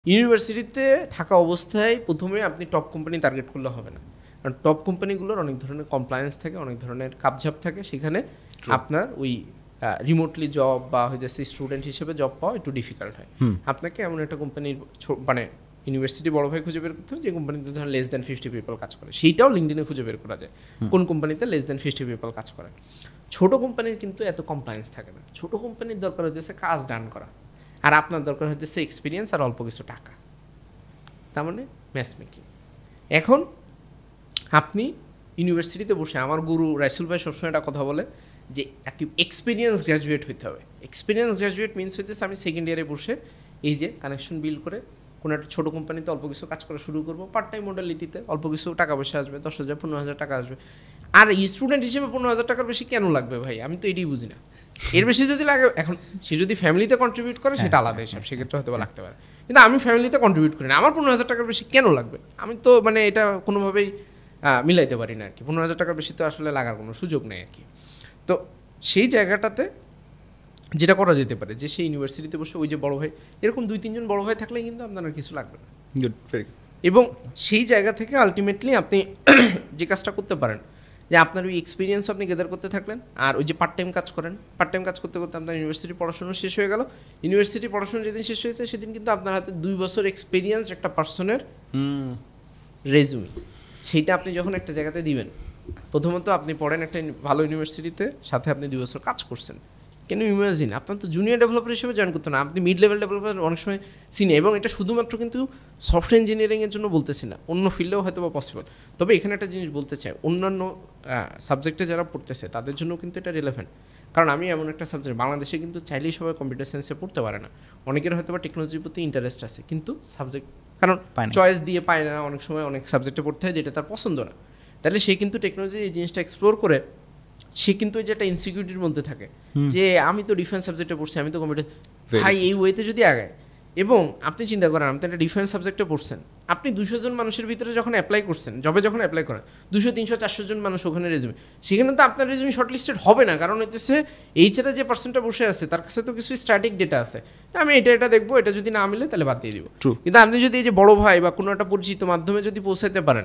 ইউনিভার্সিটিতে থাকা অবস্থায় প্রথমে আপনি টপ কোম্পানি টার্গেট করলে হবে না, কারণ টপ কোম্পানিগুলোর অনেক ধরনের কমপ্লায়েন্স থাকে, অনেক ধরনের কাপঝাপ থাকে, সেখানে আপনার ওই রিমোটলি জব বা হয়তো স্টুডেন্ট হিসেবে জব পাওয়া একটু ডিফিকাল্ট হয়। আপনাকে এমন একটা কোম্পানির মানে ইউনিভার্সিটি বড় ভাই খুঁজে বের করতে হবে যে কোম্পানিতে ধরেন লেস দ্যান 50 পিপল কাজ করে, সেইটাও লিঙ্কডইনে খুঁজে বের করা যায় কোন কোম্পানিতে লেস দ্যান 50 পিপল কাজ করে। ছোট কোম্পানির কিন্তু এত কমপ্লায়েন্স থাকে না, ছোট কোম্পানির দরকার হতেছে কাজ ডান করা, আর আপনার দরকার হতেছে এক্সপিরিয়েন্স আর অল্প কিছু টাকা, তার মানে ম্যাচ মেকিং। এখন আপনি ইউনিভার্সিটিতে বসে, আমার গুরু রাইসুল ভাই সবসময় একটা কথা বলে যে একটি এক্সপিরিয়েন্স গ্র্যাজুয়েট হইতে হবে। এক্সপিরিয়েন্স গ্র্যাজুয়েট মিনস হইতেছে আমি সেকেন্ড ইয়ারে বসে এই যে কানেকশন বিল্ড করে কোনো একটা ছোটো কোম্পানিতে অল্প কিছু কাজ করা শুরু করবো, পার্ট টাইম মডালিটিতে অল্প কিছু টাকা পয়সা আসবে, 10,000 15,000 টাকা আসবে। আর স্টুডেন্ট হিসেবে 15,000 টাকার বেশি কেন লাগবে ভাই, আমি তো এটাই বুঝি না। এর বেশি যদি লাগে, এখন সে যদি ফ্যামিলিতে কন্ট্রিবিউট করে সেটা আলাদা হিসাব, সেক্ষেত্রে হয়তো লাগতে পারে, কিন্তু আমি ফ্যামিলিতে কন্ট্রিবিউট করি না, আমার 15,000 টাকার বেশি কেন লাগবে? আমি তো মানে এটা কোনোভাবেই মিলাইতে পারি না আর কি। 15,000 টাকার বেশি তো আসলে লাগার কোনো সুযোগ নেই আর কি। তো সেই জায়গাটাতে যেটা করা যেতে পারে যে সেই ইউনিভার্সিটিতে বসে ওই যে বড় ভাই, এরকম 2-3 জন বড় ভাই থাকলেই কিন্তু আপনার আর কিছু লাগবে না। এবং সেই জায়গা থেকে আলটিমেটলি আপনি যে কাজটা করতে পারেন যে আপনার ওই এক্সপিরিয়েন্স আপনি গেদার করতে থাকলেন, আর ওই যে পার্ট টাইম কাজ করেন, পার্ট টাইম কাজ করতে করতে আপনার ইউনিভার্সিটি পড়াশোনা শেষ হয়ে গেল। ইউনিভার্সিটি পড়াশোনা যেদিন শেষ হয়েছে সেদিন কিন্তু আপনার হাতে 2 বছর এক্সপিরিয়েন্স একটা পার্সনের রেজুমি, সেইটা আপনি যখন একটা জায়গাতে দিবেন, প্রথমত আপনি পড়েন একটা ভালো ইউনিভার্সিটিতে, সাথে আপনি 2 বছর কাজ করছেন, কেন ইমাজিন আপনার তো জুনিয়র ডেভেলপার হিসেবে জয়েন করতে না, আপনি মিড লেভেল ডেভেলপার অনেক সময় সিনিয়র। এবং এটা শুধুমাত্র কিন্তু সফটওয়্যার ইঞ্জিনিয়ারিংয়ের জন্য বলতেছি না, অন্য ফিল্ডেও হয়তো বা পসিবল। তবে এখানে একটা জিনিস বলতে চাই, অন্যান্য সাবজেক্টে যারা পড়তেছে তাদের জন্য কিন্তু এটা রিলেভেন্ট। কারণ আমি এমন একটা সাবজেক্ট, বাংলাদেশে কিন্তু চাইলেই সবাই কম্পিউটার সায়েন্সে পড়তে পারে না, অনেকের হয়তো বা টেকনোলজির প্রতি ইন্টারেস্ট আছে, কিন্তু সাবজেক্ট কারণ চয়েস দিয়ে পায় না, অনেক সময় অনেক সাবজেক্টে পড়তে হয় যেটা তার পছন্দ না, তাহলে সে কিন্তু টেকনোলজির এই জিনিসটা এক্সপ্লোর করে সে কিন্তু ওই যে একটা ইনসিকিউরিটির মধ্যে থাকে যে আমি তো ডিফেন্স সাবজেক্টে পড়ছি, আমি তো কম্পিউটার ভাই, এই ওয়েতে যদি আগায়। এবং আপনি চিন্তা করেন আপনি একটা ডিফেন্স সাবজেক্টে পড়ছেন, আপনি 200 জন মানুষের ভিতরে যখন অ্যাপ্লাই করছেন, জবে যখন অ্যাপ্লাই করেন 200, 300, 400 জন মানুষ ওখানে রেজুমি, সেখানে তো আপনার রেজুমি শর্টলিস্টেড হবে না, কারণ হচ্ছে এইচআরে যে পার্সনটা বসে আছে তার কাছে তো কিছু স্ট্যাটিক ডেটা আছে, আমি এটা দেখবো, এটা যদি না মিলে তাহলে বাদ দিয়ে দিব। কিন্তু আপনি যদি এই যে বড় ভাই বা কোনো একটা পরিচিত মাধ্যমে যদি পৌঁছাতে পারেন,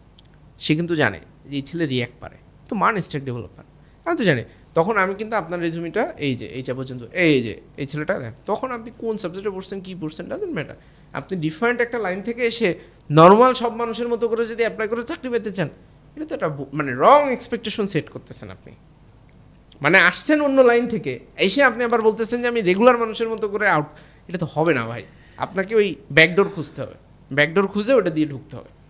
সে কিন্তু জানে যে এই ছেলে রিয়্যাক্ট পারে, তো মান স্ট্যাক ডেভেলপার, আমি তো জানি, তখন আমি কিন্তু আপনার রেজুমিটা এই যে এইটা পর্যন্ত এই ছেলেটা দেন, তখন আপনি কোন সাবজেক্টে পড়ছেন কী পড়ছেন ডাজেন্ট ম্যাটার। আপনি ডিফারেন্ট একটা লাইন থেকে এসে নর্মাল সব মানুষের মতো করে যদি অ্যাপ্লাই করে চাকরি পেতে চান, এটা তো একটা মানে রং এক্সপেকটেশন সেট করতেছেন আপনি। মানে আসছেন অন্য লাইন থেকে, এসে আপনি আবার বলতেছেন যে আমি রেগুলার মানুষের মতো করে আউট, এটা তো হবে না ভাই। আপনাকে ওই ব্যাকডোর খুঁজতে হবে, ব্যাকডোর খুঁজে ওটা দিয়ে ঢুকতে হবে।